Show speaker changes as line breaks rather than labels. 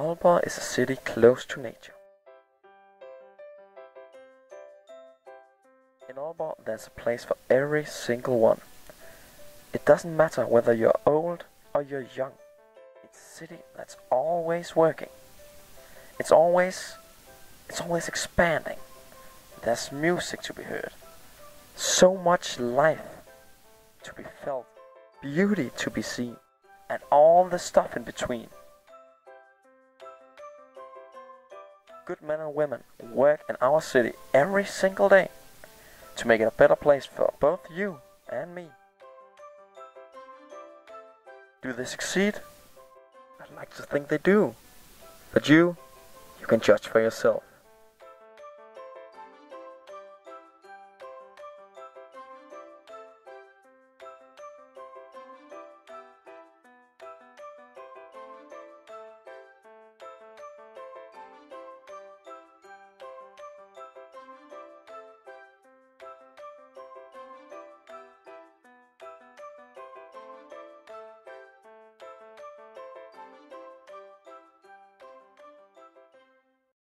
Aalborg is a city close to nature. In Aalborg there's a place for every single one. It doesn't matter whether you're old or you're young. It's a city that's always working. It's always expanding. There's music to be heard. So much life to be felt. Beauty to be seen. And all the stuff in between. Good men and women work in our city every single day to make it a better place for both you and me. Do they succeed? I'd like to think they do. But you can judge for yourself.